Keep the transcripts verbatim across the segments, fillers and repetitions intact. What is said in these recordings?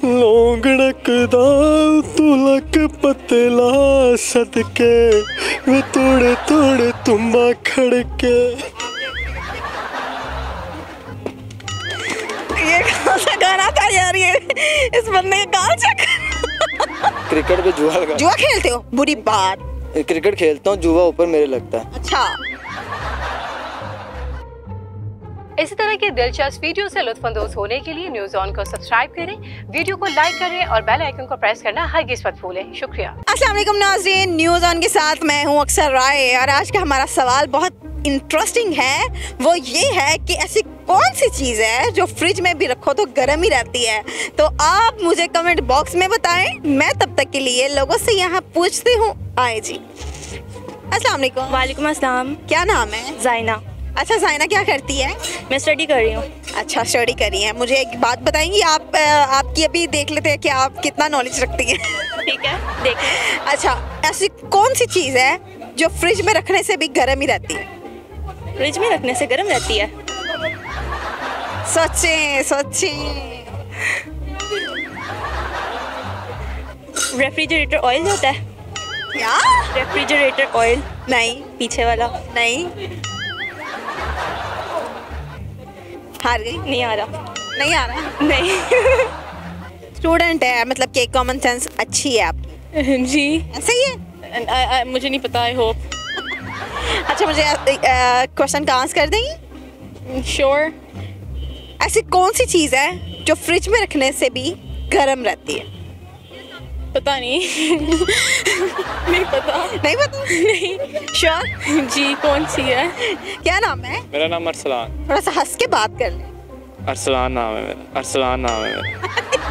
लोंगड़कदा तुलक पतला सदके वे तोड़े तोड़े तुम्बा खड़के। ये कौन सा गाना था यार, ये इस बंदे का गाल चेक। क्रिकेट पे जुआ लगा। जुआ खेलते हो? बुरी बात। क्रिकेट खेलता हूँ, जुआ ऊपर मेरे लगता है। अच्छा। इसी तरह के दिलचस्प वीडियो से लुत्फानंदोज होने के लिए न्यूज़ ऑन को सब्सक्राइब करें, वीडियो को लाइक करें और बेल आइकन को प्रेस करना हरगिज़ मत भूलें। शुक्रिया। अस्सलाम वालेकुम नाज़रीन, न्यूज़ ऑन के साथ मैं हूँ अक्सर राय और आज का हमारा सवाल बहुत इंटरेस्टिंग है। वो ये है कि ऐसी कौन सी चीज़ है जो फ्रिज में भी रखो तो गर्म ही रहती है। तो आप मुझे कमेंट बॉक्स में बताएं, मैं तब तक के लिए लोगों से यहाँ पूछती हूँ। आए जी। अस्सलाम वालेकुम। वालेकुम अस्सलाम। क्या नाम है? जाइना। अच्छा, जाइना क्या करती है? मैं स्टडी कर रही हूँ। अच्छा, स्टडी कर रही हैं। मुझे एक बात बताएंगी आप? आपकी अभी देख लेते हैं कि आप कितना नॉलेज रखती हैं। ठीक है, देखिए। अच्छा, ऐसी कौन सी चीज़ है जो फ्रिज में रखने से भी गर्म ही रहती है? फ्रिज में रखने से गर्म रहती है? सोचें सोचें। रेफ्रिजरेटर ऑयल होता है? क्या? Refrigerator oil? नहीं। पीछे वाला? नहीं। हार गई? नहीं आ रहा। नहीं आ रहा? नहीं। स्टूडेंट है, मतलब कि कॉमन सेंस अच्छी है आपकी। जी ऐसा ही है? I, I, मुझे नहीं पता, आई होप। अच्छा, मुझे क्वेश्चन का आंसर कर देंगी? श्योर। ऐसी कौन सी चीज़ है जो फ्रिज में रखने से भी गर्म रहती है? पता नहीं। नहीं पता। नहीं पता? नहीं। श्योर? जी, कौन सी है? क्या नाम है? मेरा नाम अरसलान। थोड़ा सा हंस के बात कर ले। अरसलान नाम है मेरा। अरसलान नाम है मेरा।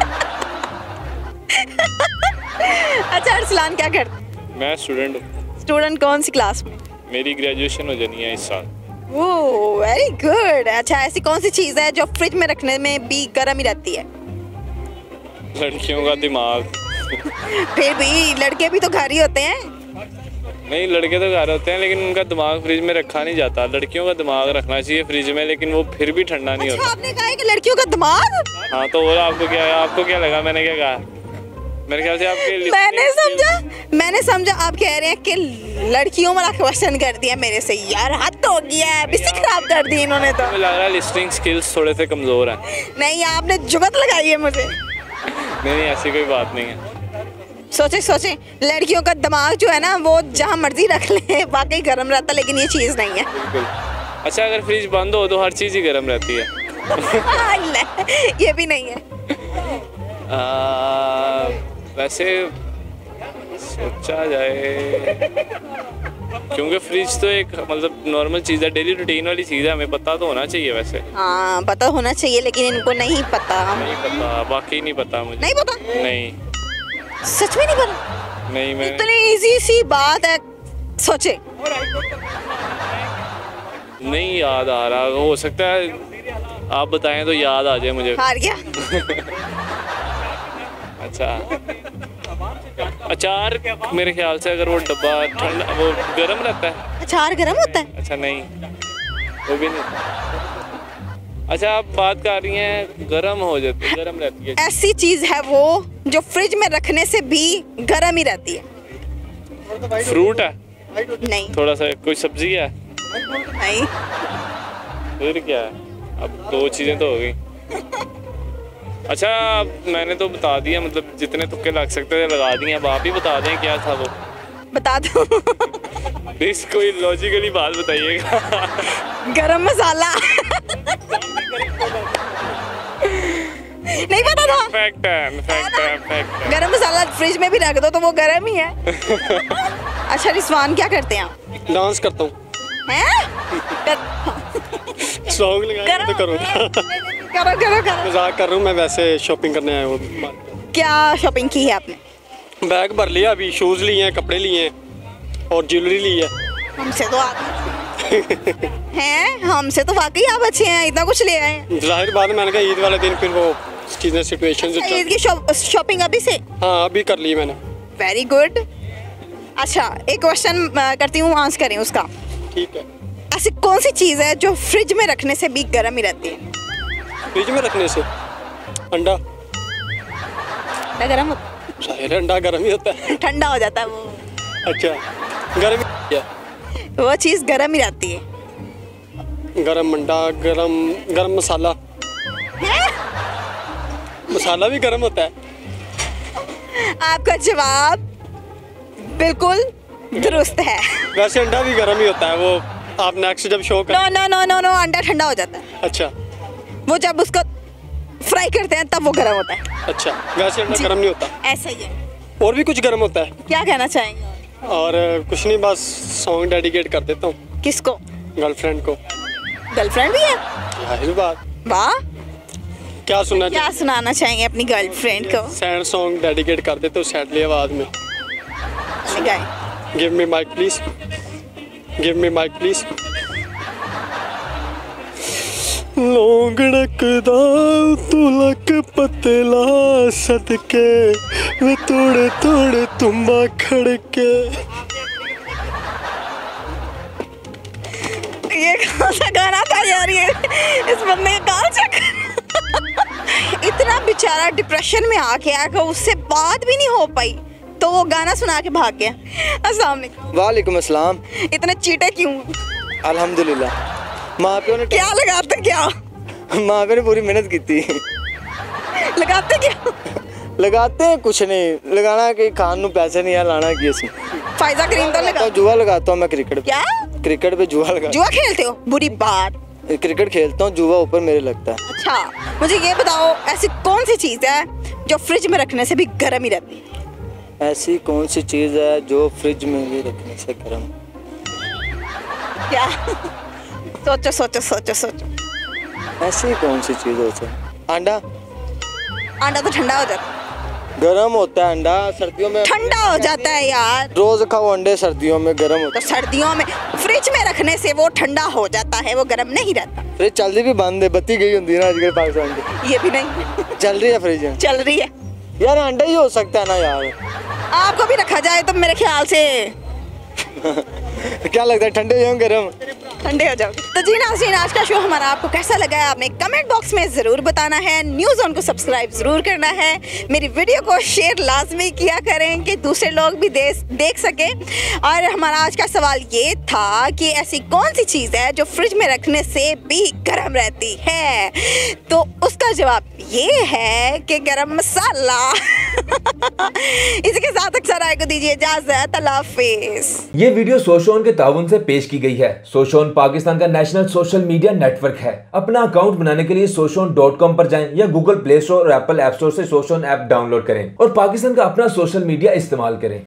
अच्छा, अरसलान क्या करते हैं? मैं स्टूडेंट हूँ। स्टूडेंट कौन सी क्लास में? मेरी ग्रेजुएशन हो जानी है इस साल। Oh, very good. अच्छा, ऐसी कौन सी चीज़ है जो फ्रिज में रखने में भी गर्म ही रहती है? लड़कियों का दिमाग। फिर भी लड़के भी तो घर ही होते हैं। नहीं, लड़के तो घर होते हैं लेकिन उनका दिमाग फ्रिज में रखा नहीं जाता। लड़कियों का दिमाग रखना चाहिए फ्रिज में, लेकिन वो फिर भी ठंडा नहीं अच्छा, होता। आपने कहा है कि लड़कियों का दिमाग? हाँ, तो और आपको क्या आपको क्या लगा मैंने क्या कहा? मेरे ख्याल से आपके मैंने समझा मैंने समझा आप कह रहे हैं कि लड़कियों वाला क्वेश्चन कर दिया मेरे से। यार, हद हो गया है, बिस्ती खराब कर दी इन्होंने तो। मुझे लग रहा है लिस्टिंग स्किल्स थोड़े से कमजोर हैं। नहीं, आपने जुगत लगाई है मुझे। नहीं नहीं, ऐसी कोई बात नहीं है। सोचे सोचे लड़कियों का दिमाग जो है ना, वो जहाँ मर्जी रख ले वाकई गर्म रहता, लेकिन ये चीज़ नहीं है। बिल्कुल। अच्छा, अगर फ्रिज बंद हो तो हर चीज़ ही गर्म रहती है। ये भी नहीं है। आ, वैसे सोचा जाए, क्योंकि फ्रिज तो एक मतलब नॉर्मल चीज़ है, डेली रूटीन वाली चीज़ है, हमें पता तो होना चाहिए। वैसे हाँ, पता होना चाहिए, लेकिन इनको नहीं पता। नहीं पता, बाकी नहीं पता मुझे। नहीं पता? नहीं, सच में नहीं पता? नहीं। मैं इतनी इजी सी बात है, सोचे। नहीं याद आ रहा, हो सकता है आप बताएं तो याद आ जाए मुझे। हार गया। अच्छा, अचार मेरे ख्याल से अगर वो डब्बा ठंडा वो गर्म रहता है। अचार गर्म होता है? अच्छा, नहीं, वो भी नहीं। अच्छा, आप बात कर रही हैं गर्म हो जाती है, गर्म रहती है। ऐसी चीज है वो जो फ्रिज में रखने से भी गर्म ही रहती है। फ्रूट है? नहीं। थोड़ा सा कोई सब्जी है? नहीं। फिर क्या है? अब दो चीजें तो हो गई। अच्छा, मैंने तो बता दिया, मतलब जितने तुक्के लग सकते थे लगा दिए। अब आप ही बता दें क्या था वो। बता दो। प्लीज कोई लॉजिकली बात बताइएगा। गरम मसाला। नहीं पता था? फैक्ट है, फैक्ट है, फैक्ट है। गरम मसाला फ्रिज में भी रख दो तो वो गरम ही है। अच्छा, रिजवान क्या करते हैं आप? डांस करता हूँ। हैं? सॉन्ग लगा तो करो। करो करो करो। मजाक कर रहा हूँ मैं, वैसे शॉपिंग करने आया हूँ। क्या शॉपिंग की है आपने? बैग भर लिया, अभी शूज़ लिए हैं, कपड़े लिए हैं और ज्वेलरी ली है। हमसे तो आप हैं, हमसे तो वाकई आप अच्छे हैं, इतना कुछ ले आए। जाहिर बात है, मैंने कहा ईद वाले दिन फिर वो चीज़ें सिचुएशन जो ईद की शॉपिंग अभी से? हाँ, अभी कर ली मैंने। Very good. अच्छा, एक क्वेश्चन करती हूँ, आंसर करें उसका। ठीक है। ऐसी कौन सी चीज़ है जो फ्रिज में रखने से भी गर्म ही रहती है? फ्रिज में रखने से? अंडा। अंडा गर्म होता शायद अंडा गर्म ही होता है। है, ठंडा हो जाता है वो। अच्छा, गर्म ही है। वो चीज़ गर्म ही रहती है। गरम अंडा, गरम गरम मसाला। मसाला भी गरम होता है। आपका जवाब बिल्कुल दुरुस्त है। वैसे अंडा भी गरम ही होता है। वो आप नेक्स्ट जब शो कर। No no no no no अंडा ठंडा हो जाता है। अच्छा वो जब उसको फ्राई करते हैं तब वो गर्म होता है। अच्छा, वैसे अंडा गर्म नहीं होता। ऐसा ही है। और भी कुछ गर्म होता है। क्या कहना चाहेंगे? और कुछ नहीं, बस सॉन्ग डेडिकेट कर देता हूँ किसको? गर्लफ्रेंड को। गर्लफ्रेंड भी है? जाहिर बात। वाह, क्या सुनना क्या सुनाना चाहेंगे अपनी गर्लफ्रेंड को? सैड सॉन्ग डेडिकेट कर देते हो सैडली आवाज में। गाएं। Give me mic please, give me mic please. लोंगड़क दा तुलक पतला सदके वे तोड़े तोड़े तुम्बा खड़के। ये कौन सा गाना था यार? ये इस बंदे का गाल चेक। इतना बेचारा डिप्रेशन में आ गया कि उससे बात भी नहीं हो पाई तो वो गाना सुना के भाग गया। अस्सलाम वालेकुम। वालेकुम अस्सलाम। इतने चीटे क्यों? अल्हम्दुलिल्लाह माँ प्यो ने क्या लगाते क्या? माँ प्यो ने पूरी मेहनत की थी। लगाते क्या? लगाते हैं कुछ नहीं, लगाना कि खान नू पैसे नहीं है, लाना की असी। फायदा क्रीम तो लगा। तो जुआ लगाता हूँ मैं क्रिकेट पे। क्या? क्रिकेट पे जुआ लगा। जुआ खेलते हो? बुरी बात। क्रिकेट खेलता हूँ, जुआ ऊपर मेरे लगता है। अच्छा मुझे ये बताओ, ऐसी कौन सी चीज़ है जो फ्रिज में रखने से भी गर्म ही रहती है? ऐसी कौन सी चीज़ है जो फ्रिज में भी रखने से गर्म? क्या? सोचो सोचो सोचो सोचो। ऐसी कौन सी चीज़ हो सकती? अंडा। अंडा तो ठंडा हो जाता है। गर्म होता है अंडा सर्दियों में। ठंडा हो जाता है यार। रोज खाओ अंडे, सर्दियों में गर्म होता तो सर्दियों में फ्रिज में रखने से वो ठंडा हो जाता है, वो गर्म नहीं रहता। है। फ्रिज चलती भी बंद है, बत्ती गई होती है ना आजकल पाकिस्तान की। ये भी नहीं चल रही है फ्रिज चल रही है। यार अंडा ही हो सकता है ना यार। आपको भी रखा जाए तो मेरे ख्याल से क्या लगता है ठंडे हो गर्म? ठंडे हो जाओगे। तो जी नाज़रीन, आज का शो हमारा आपको कैसा लगा है आपने कमेंट बॉक्स में ज़रूर बताना है। न्यूज़ ऑन को सब्सक्राइब ज़रूर करना है। मेरी वीडियो को शेयर लाजमी किया करें कि दूसरे लोग भी दे, देख सकें। और हमारा आज का सवाल ये था कि ऐसी कौन सी चीज़ है जो फ्रिज में रखने से भी गर्म रहती है? तो उसका जवाब ये है कि गरम मसाला। इसी के साथ अक्सर आए को दीजिए इजाज़त। अल्लाह हाफिज़। ये वीडियो सोशोन के ताउन से पेश की गई है। सोशोन पाकिस्तान का नेशनल सोशल मीडिया नेटवर्क है। अपना अकाउंट बनाने के लिए सोशोन डॉट कॉम पर जाएं या गूगल प्ले स्टोर और एप्पल ऐप स्टोर से सोशोन ऐप डाउनलोड करें और पाकिस्तान का अपना सोशल मीडिया इस्तेमाल करें।